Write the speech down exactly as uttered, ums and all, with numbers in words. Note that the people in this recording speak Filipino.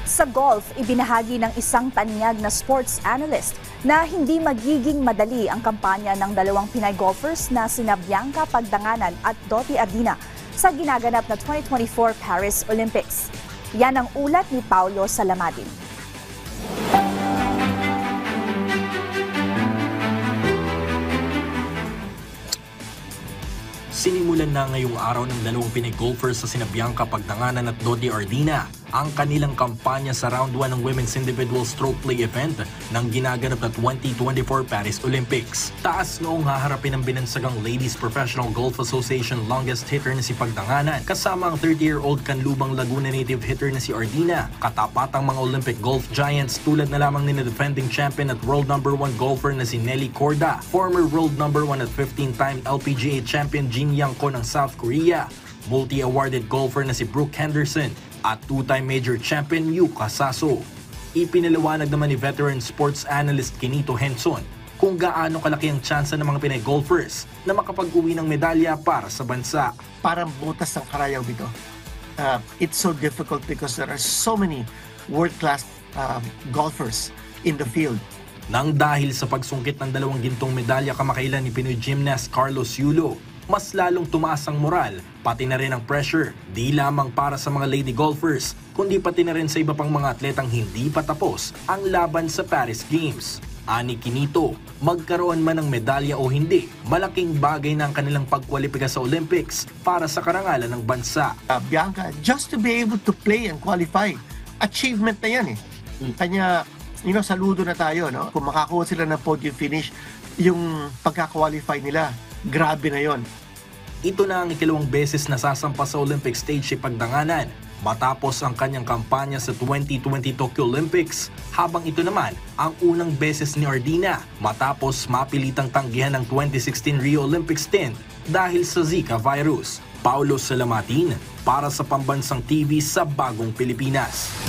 Sa golf, ibinahagi ng isang tanyag na sports analyst na hindi magiging madali ang kampanya ng dalawang Pinay golfers na sina Bianca Pagdanganan at Dottie Ardina sa ginaganap na twenty twenty-four Paris Olympics. Yan ang ulat ni Paulo Salamadin. Sinimulan na ngayong araw ng dalawang Pinay golfers sa sina Bianca Pagdanganan at Dottie Ardina ang kanilang kampanya sa round one ng Women's Individual Stroke Play event ng ginaganap na twenty twenty-four Paris Olympics. Taas noong haharapin ng binansagang Ladies Professional Golf Association longest hitter na si Pagdanganan kasama ang thirty-year-old Canlubang Laguna native hitter na si Ardina. Katapatang mga Olympic golf giants tulad na lamang ni na defending champion at world number one golfer na si Nelly Corda, former world number one at fifteen-time L P G A champion Jin Young Ko ng South Korea, multi-awarded golfer na si Brooke Henderson at two-time major champion Yuka Saso. Ipinaliwanag naman ni veteran sports analyst Kinito Henson kung gaano kalaki ang tsansa ng mga Pinay golfers na makapag-uwi ng medalya para sa bansa. Parang butas ng karayaw dito. Uh, it's so difficult because there are so many world-class uh, golfers in the field. Nang dahil sa pagsungkit ng dalawang gintong medalya kamakailan ni Pinoy gymnast Carlos Yulo, mas lalong tumaas ang moral, pati na rin ang pressure, di lamang para sa mga lady golfers, kundi pati na rin sa iba pang mga atletang hindi pa tapos ang laban sa Paris Games. Ani Kinito, magkaroon man ng medalya o hindi, malaking bagay na ang kanilang pagkwalipika sa Olympics para sa karangalan ng bansa. Uh, Bianca, just to be able to play and qualify, achievement na yan eh. Kanya, you know, saludo na tayo, no? Kung makakuha sila ng podium finish, yung pagka-qualify nila, grabe na yon. Ito na ang ikalawang beses na sasampa sa Olympic stage si Pagdanganan matapos ang kanyang kampanya sa twenty twenty Tokyo Olympics, habang ito naman ang unang beses ni Ardina matapos mapilitang tanggihan ng twenty sixteen Rio Olympic stint dahil sa Zika virus. Paulo Salamatin para sa Pambansang T V sa Bagong Pilipinas.